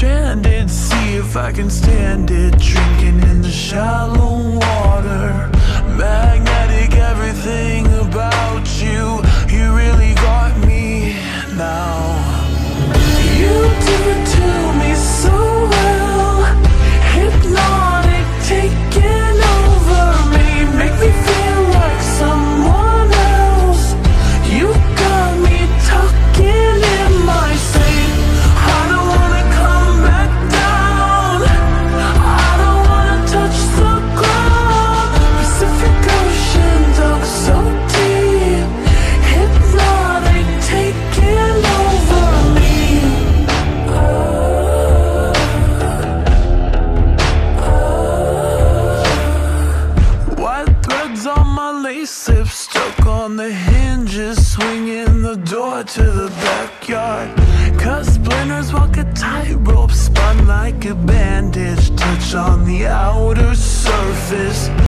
stranded, see if I can stand it. Drinking in the shallow water, magnetic, everything about you. You really got me now. You do it to me so well, hypnotic, taking over me. Make me feel like someone else. You got me talking in my sleep. I don't wanna come back down, I don't wanna touch the ground. Pacific Ocean, dug so deep, hypnotic, taking over me. White threads on my lace lips, stuck on the hinges, swinging the door to the backyard. Cut splinters, walk a tightrope, spun like a bandage, touch on the outer surface.